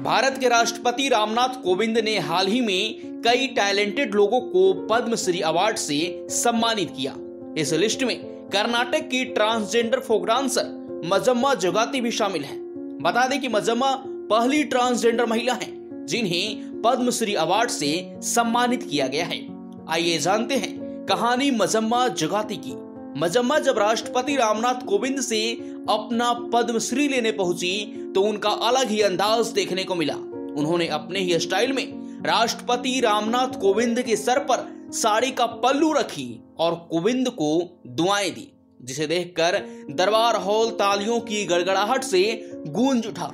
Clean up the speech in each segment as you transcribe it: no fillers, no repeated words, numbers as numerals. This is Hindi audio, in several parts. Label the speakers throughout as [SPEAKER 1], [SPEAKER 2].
[SPEAKER 1] भारत के राष्ट्रपति रामनाथ कोविंद ने हाल ही में कई टैलेंटेड लोगों को पद्मश्री अवार्ड से सम्मानित किया। इस लिस्ट में कर्नाटक की ट्रांसजेंडर फोक डांसर मजम्मा जगाती भी शामिल है। बता दें कि मजम्मा पहली ट्रांसजेंडर महिला हैं जिन्हें पद्मश्री अवार्ड से सम्मानित किया गया है। आइए जानते हैं कहानी मजम्मा जगाती की। मजम्मा जब राष्ट्रपति रामनाथ कोविंद से अपना पद्मश्री लेने पहुंची तो उनका अलग ही अंदाज देखने को मिला। उन्होंने अपने ही स्टाइल में राष्ट्रपति रामनाथ कोविंद के सर पर साड़ी का पल्लू रखी और कोविंद को दुआएं दी, जिसे देखकर दरबार हॉल तालियों की गड़गड़ाहट से गूंज उठा।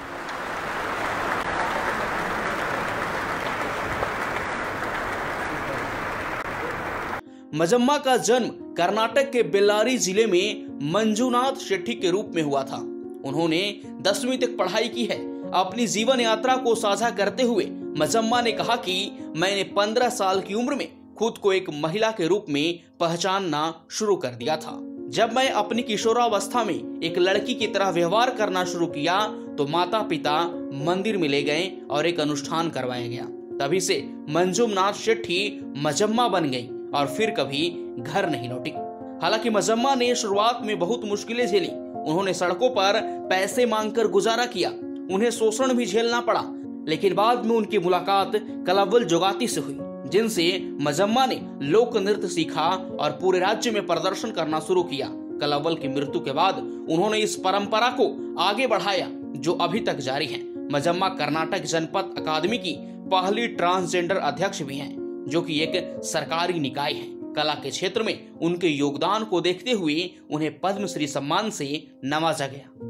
[SPEAKER 1] मजम्मा का जन्म कर्नाटक के बेल्लारी जिले में मंजुनाथ शेट्टी के रूप में हुआ था। उन्होंने 10वीं तक पढ़ाई की है। अपनी जीवन यात्रा को साझा करते हुए मजम्मा ने कहा कि मैंने 15 साल की उम्र में खुद को एक महिला के रूप में पहचानना शुरू कर दिया था। जब मैं अपनी किशोरावस्था में एक लड़की की तरह व्यवहार करना शुरू किया तो माता पिता मंदिर में ले गए और एक अनुष्ठान करवाया गया। तभी से मंजुनाथ शेट्टी मजम्मा बन गई और फिर कभी घर नहीं लौटी। हालांकि मजम्मा ने शुरुआत में बहुत मुश्किलें झेली। उन्होंने सड़कों पर पैसे मांगकर गुजारा किया, उन्हें शोषण भी झेलना पड़ा। लेकिन बाद में उनकी मुलाकात कलावल जोगाती से हुई, जिनसे मजम्मा ने लोक नृत्य सीखा और पूरे राज्य में प्रदर्शन करना शुरू किया। कलावल की मृत्यु के बाद उन्होंने इस परंपरा को आगे बढ़ाया जो अभी तक जारी है। मजम्मा कर्नाटक जनपद अकादमी की पहली ट्रांसजेंडर अध्यक्ष भी हैं, जो कि एक सरकारी निकाय है। कला के क्षेत्र में उनके योगदान को देखते हुए उन्हें पद्मश्री सम्मान से नवाजा गया।